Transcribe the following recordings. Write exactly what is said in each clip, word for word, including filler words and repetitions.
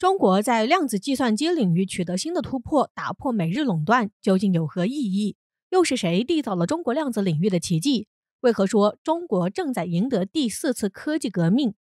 中国在量子计算机领域取得新的突破，打破美日垄断，究竟有何意义？又是谁缔造了中国量子领域的奇迹？为何说中国正在赢得第四次科技革命？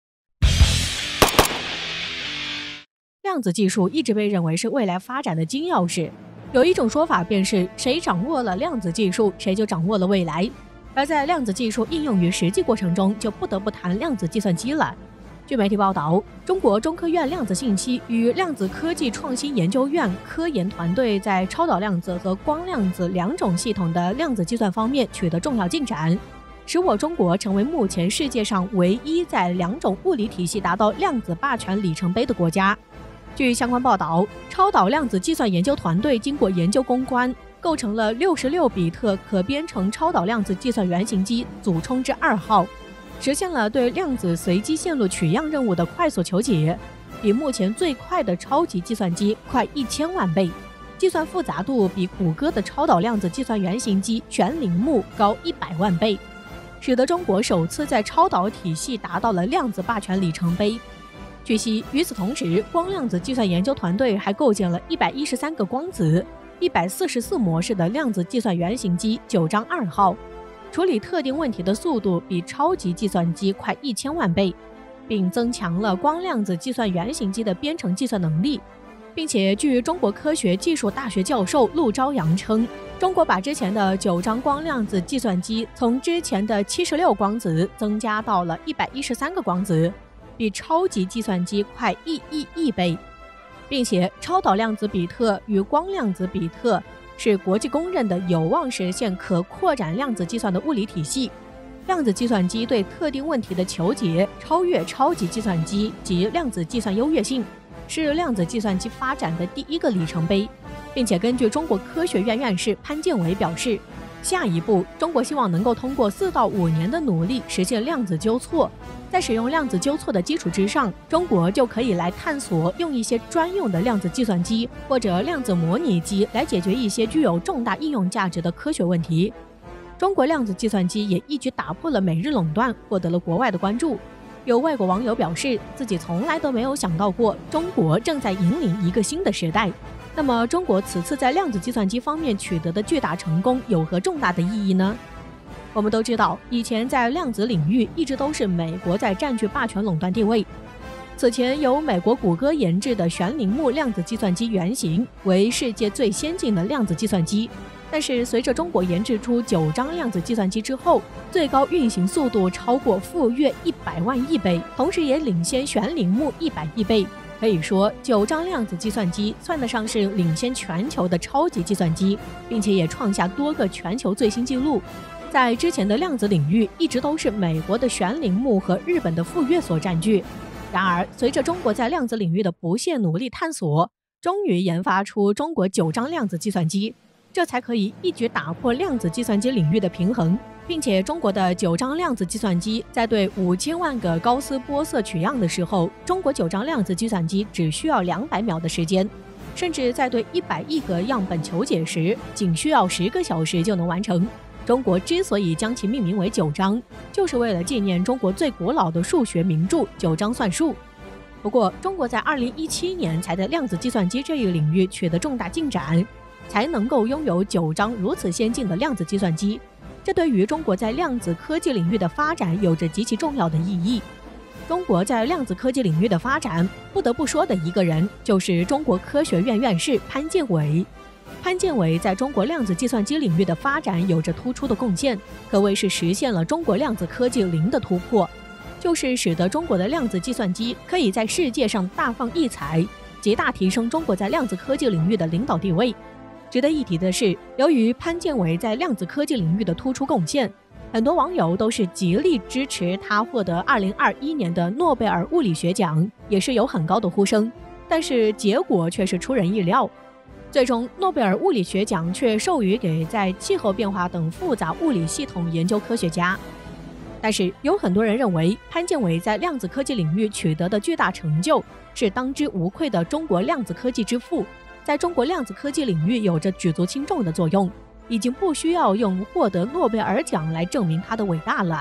量子技术一直被认为是未来发展的金钥匙，有一种说法便是谁掌握了量子技术，谁就掌握了未来。而在量子技术应用于实际过程中，就不得不谈量子计算机了。据媒体报道，中国中科院量子信息与量子科技创新研究院科研团队在超导量子和光量子两种系统的量子计算方面取得重要进展，使我中国成为目前世界上唯一在两种物理体系达到量子霸权里程碑的国家。据相关报道，超导量子计算研究团队经过研究攻关，构成了六十六比特可编程超导量子计算原型机祖冲之二号，实现了对量子随机线路取样任务的快速求解，比目前最快的超级计算机快一千万倍，计算复杂度比谷歌的超导量子计算原型机全铃木高一百万倍，使得中国首次在超导体系达到了量子霸权里程碑。据悉，与此同时，光量子计算研究团队还构建了一百一十三个光子、一百四十四模式的量子计算原型机九章二号，处理特定问题的速度比超级计算机快一千万倍，并增强了光量子计算原型机的编程计算能力。并且据中国科学技术大学教授陆朝阳称，中国把之前的九章光量子计算机从之前的七十六光子增加到了一百一十三个光子，比超级计算机快一亿亿倍，并且超导量子比特与光量子比特是国际公认的有望实现可扩展量子计算的物理体系。量子计算机对特定问题的求解超越超级计算机及量子计算优越性，是量子计算机发展的第一个里程碑。并且根据中国科学院院士潘建伟表示，下一步中国希望能够通过四到五年的努力实现量子纠错，在使用量子纠错的基础之上，中国就可以来探索用一些专用的量子计算机或者量子模拟机来解决一些具有重大应用价值的科学问题。中国量子计算机也一举打破了美日垄断，获得了国外的关注。有外国网友表示，自己从来都没有想到过中国正在引领一个新的时代。那么中国此次在量子计算机方面取得的巨大成功有何重大的意义呢？我们都知道，以前在量子领域一直都是美国在占据霸权垄断地位。此前由美国谷歌研制的全铃木量子计算机原型为世界最先进的量子计算机，但是随着中国研制出九章量子计算机之后，最高运行速度超过富岳一百万亿倍，同时也领先全铃木一百亿倍。可以说，九章量子计算机算得上是领先全球的超级计算机，并且也创下多个全球最新纪录。在之前的量子领域，一直都是美国的全铃木和日本的富岳所占据。然而，随着中国在量子领域的不懈努力探索，终于研发出中国九章量子计算机，这才可以一举打破量子计算机领域的平衡。并且中国的九章量子计算机在对五千万个高斯波色取样的时候，中国九章量子计算机只需要两百秒的时间，甚至在对一百亿个样本求解时，仅需要十个小时就能完成。中国之所以将其命名为九章，就是为了纪念中国最古老的数学名著《九章算术》。不过，中国在二零一七年才在量子计算机这一领域取得重大进展，才能够拥有九章如此先进的量子计算机。这对于中国在量子科技领域的发展有着极其重要的意义。中国在量子科技领域的发展，不得不说的一个人就是中国科学院院士潘建伟。潘建伟在中国量子计算机领域的发展有着突出的贡献，可谓是实现了中国量子科技零的突破，就是使得中国的量子计算机可以在世界上大放异彩，极大提升中国在量子科技领域的领导地位。值得一提的是，由于潘建伟在量子科技领域的突出贡献，很多网友都是极力支持他获得二零二一年的诺贝尔物理学奖，也是有很高的呼声。但是结果却是出人意料，最终诺贝尔物理学奖却授予给在气候变化等复杂物理系统研究科学家。但是有很多人认为，潘建伟在量子科技领域取得的巨大成就是当之无愧的中国量子科技之父，在中国量子科技领域有着举足轻重的作用，已经不需要用获得诺贝尔奖来证明他的伟大了。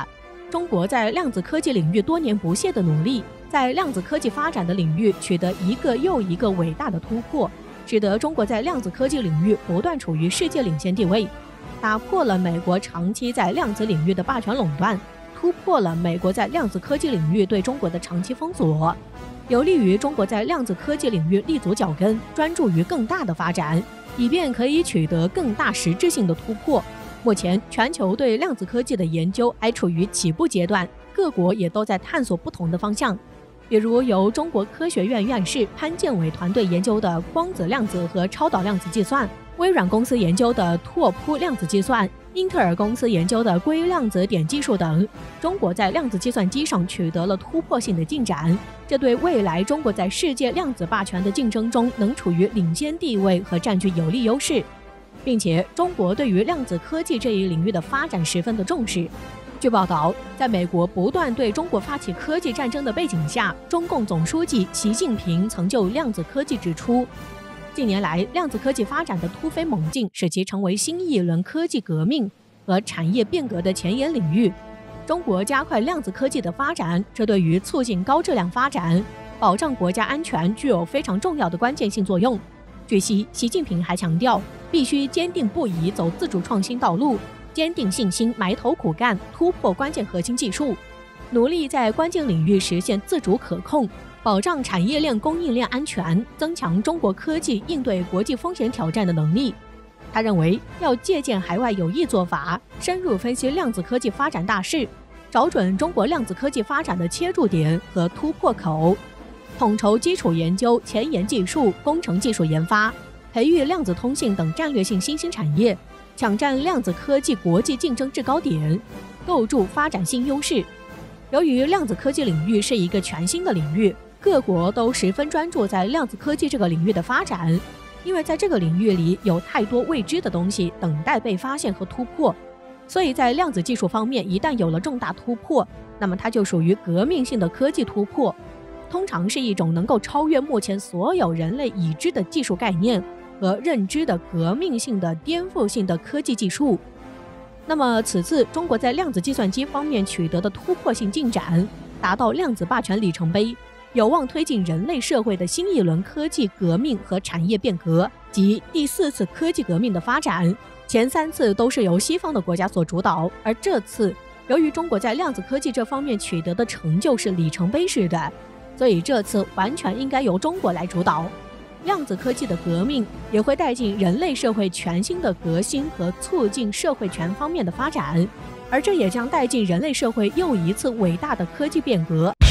中国在量子科技领域多年不懈的努力，在量子科技发展的领域取得一个又一个伟大的突破，使得中国在量子科技领域不断处于世界领先地位，打破了美国长期在量子领域的霸权垄断，突破了美国在量子科技领域对中国的长期封锁，有利于中国在量子科技领域立足脚跟，专注于更大的发展，以便可以取得更大实质性的突破。目前，全球对量子科技的研究还处于起步阶段，各国也都在探索不同的方向。比如由中国科学院院士潘建伟团队研究的光子量子和超导量子计算，微软公司研究的拓扑量子计算，英特尔公司研究的硅量子点技术等，中国在量子计算机上取得了突破性的进展，这对未来中国在世界量子霸权的竞争中能处于领先地位和占据有利优势。并且，中国对于量子科技这一领域的发展十分的重视。据报道，在美国不断对中国发起科技战争的背景下，中共总书记习近平曾就量子科技指出，近年来量子科技发展的突飞猛进，使其成为新一轮科技革命和产业变革的前沿领域。中国加快量子科技的发展，这对于促进高质量发展、保障国家安全具有非常重要的关键性作用。据悉，习近平还强调，必须坚定不移走自主创新道路，坚定信心，埋头苦干，突破关键核心技术，努力在关键领域实现自主可控，保障产业链供应链安全，增强中国科技应对国际风险挑战的能力。他认为，要借鉴海外有益做法，深入分析量子科技发展大势，找准中国量子科技发展的切入点和突破口，统筹基础研究、前沿技术、工程技术研发，培育量子通信等战略性新兴产业，抢占量子科技国际竞争制高点，构筑发展新优势。由于量子科技领域是一个全新的领域，各国都十分专注在量子科技这个领域的发展，因为在这个领域里有太多未知的东西等待被发现和突破，所以在量子技术方面一旦有了重大突破，那么它就属于革命性的科技突破，通常是一种能够超越目前所有人类已知的技术概念和认知的革命性的颠覆性的科技技术。那么此次中国在量子计算机方面取得的突破性进展，达到量子霸权里程碑，有望推进人类社会的新一轮科技革命和产业变革，及第四次科技革命的发展。前三次都是由西方的国家所主导，而这次由于中国在量子科技这方面取得的成就是里程碑式的，所以这次完全应该由中国来主导。量子科技的革命也会带进人类社会全新的革新和促进社会全方面的发展，而这也将带进人类社会又一次伟大的科技变革。